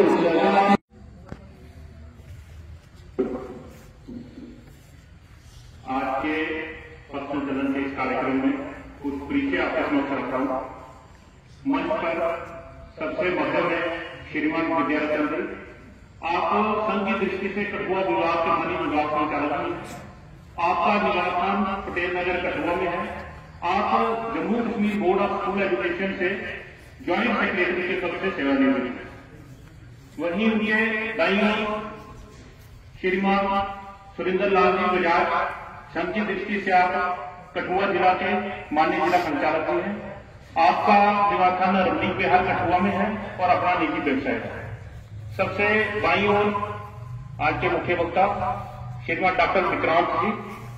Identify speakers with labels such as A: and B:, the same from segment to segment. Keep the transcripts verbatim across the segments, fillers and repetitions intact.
A: आज के पश्चिम सदन के इस कार्यक्रम में कुछ परिचय आपके समक्ष रखता हूँ। मंच पर सबसे मध्य में श्रीमान विद्यारतन जी, आप संघ की दृष्टि से कठुआ विभाग के माननीय विभाग संचालक हैं। आपका निवास स्थान पटेल नगर कठुआ में है। आप Jammu Kashmir board of school education से ज्वाइंट सेक्रेटरी के पद से सेवानिवृत्त हैं। वहीं उनके दाईं ओर श्रीमान सुरेंद्र लाल जी बजाज, संघ की दृष्टि से आप कठुआ जिला के माननीय जिला संचालक भी हैं। आपका निवास स्थान रमनी बिहार कठुआ में है और अपना निजी व्यवसाय है। सबसे बाईं ओर आज के मुख्य वक्ता श्रीमान डॉक्टर विक्रांत जी,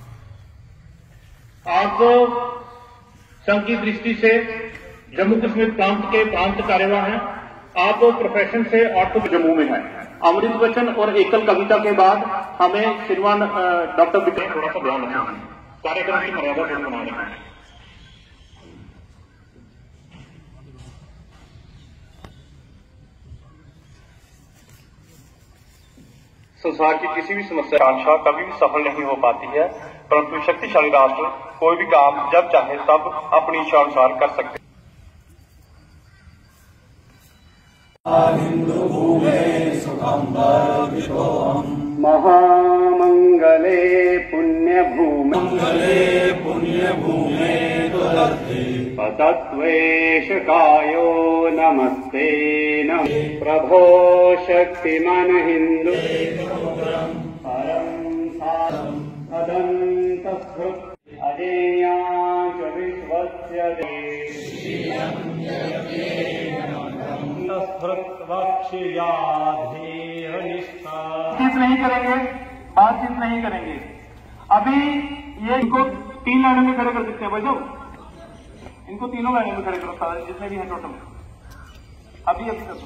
A: आप संघ की दृष्टि से जम्मू कश्मीर प्रांत के प्रांत कार्यवाह हैं। आप प्रोफेशन से ऑर्थो जम्मू में हैं। अमृत वचन और एकल कविता के बाद हमें श्रीमान डॉक्टर विक्रांत थोड़ा सा ध्यान रखना है, कार्यक्रम की मर्यादा को बनाने है।
B: संसार की किसी भी समस्या आकांक्षा कभी भी सफल नहीं हो पाती है, परंतु शक्तिशाली राष्ट्र कोई भी काम जब चाहे तब अपनी इच्छा अनुसार कर सकते हैं।
C: महामंगले पुण्य भूमि
D: पुण्य भूमे
C: तत्त्वेश कायो नमस्ते न प्रभो शक्तिमान हिंदू परम सारम अदंतस्कृत अजेयाच विश्वस्य
E: बातचीत नहीं करेंगे, बातचीत नहीं करेंगे। अभी ये इनको तीन लाइनों में खड़े कर सकते हैं भाई साहब, इनको तीनों लाइनों में खड़े करो सारे जितने भी हैं टोटल। अभी अभी कर दो।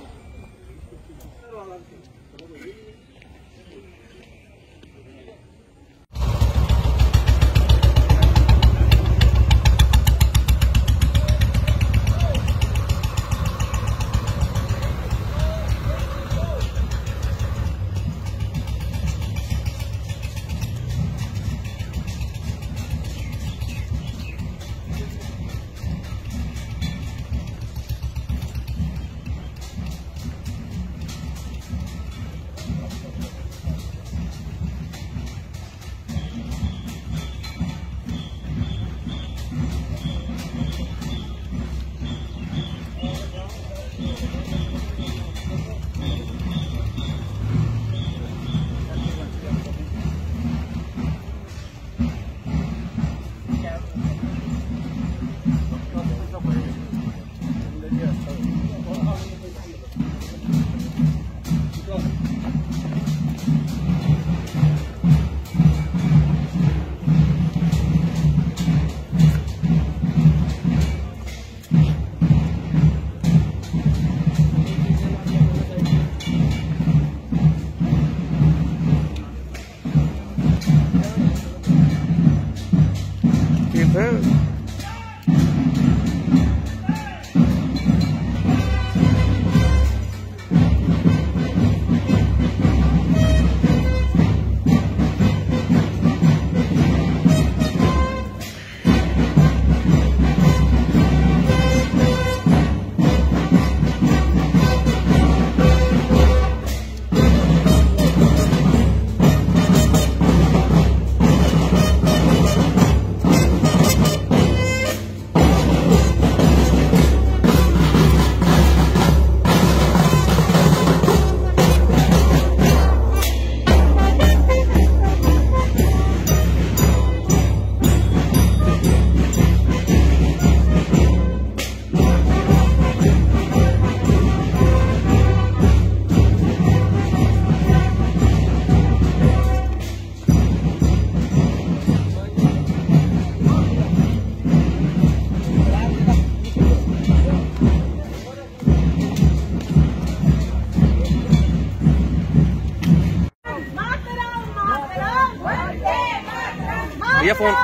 B: भैया फोन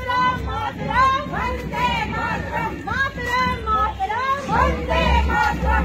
F: वंदे मातरम।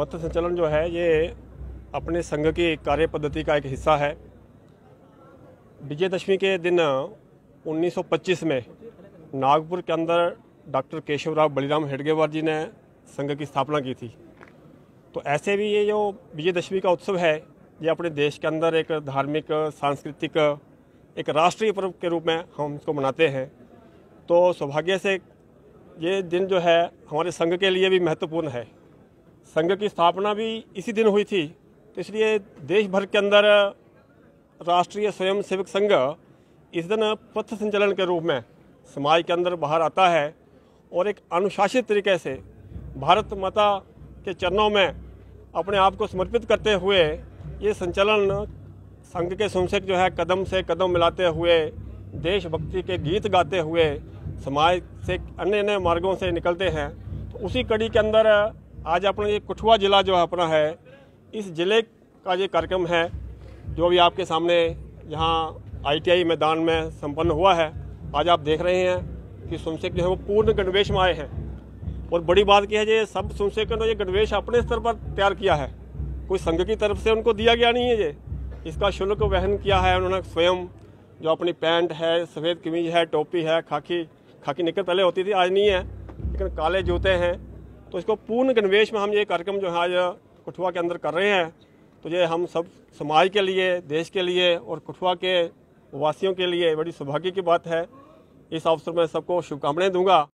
F: पथ संचलन जो है ये अपने संघ की कार्य पद्धति का एक हिस्सा है। विजयदशमी के दिन उन्नीस सौ पच्चीस में नागपुर के अंदर डॉक्टर केशवराव बलिराम हेडगेवार जी ने संघ की स्थापना की थी। तो ऐसे भी ये जो विजयदशमी का उत्सव है ये अपने देश के अंदर एक धार्मिक, सांस्कृतिक, एक राष्ट्रीय पर्व के रूप में हम इसको मनाते हैं। तो सौभाग्य से ये दिन जो है हमारे संघ के लिए भी महत्वपूर्ण है। संघ की स्थापना भी इसी दिन हुई थी, तो इसलिए देश भर के अंदर राष्ट्रीय स्वयंसेवक संघ इस दिन पथ संचलन के रूप में समाज के अंदर बाहर आता है और एक अनुशासित तरीके से भारत माता के चरणों में अपने आप को समर्पित करते हुए ये संचलन संघ के स्वयंसेवक जो है कदम से कदम मिलाते हुए देशभक्ति के गीत गाते हुए समाज से अन्य अन्य मार्गों से निकलते हैं। तो उसी कड़ी के अंदर आज अपना ये कठुआ जिला जो अपना है, इस जिले का ये कार्यक्रम है जो अभी आपके सामने यहाँ आई टी आई मैदान में संपन्न हुआ है। आज आप देख रहे हैं कि स्वयंसेवक जो है वो पूर्ण गणवेश में आए हैं और बड़ी बात यह है ये सब स्वयंसेवकों ने ये गणवेश अपने स्तर पर तैयार किया है, कोई संघ की तरफ से उनको दिया गया नहीं है। ये इसका शुल्क वहन किया है उन्होंने स्वयं। जो अपनी पैंट है, सफ़ेद कमीज है, टोपी है, खाकी खाकी निकल पहले होती थी, आज नहीं है, लेकिन काले जूते हैं। तो इसको पूर्ण गणवेश में हम ये कार्यक्रम जो है आज कठुआ के अंदर कर रहे हैं। तो ये हम सब समाज के लिए, देश के लिए और कठुआ के वासियों के लिए बड़ी सौभाग्य की बात है। इस अवसर में सबको शुभकामनाएं दूंगा।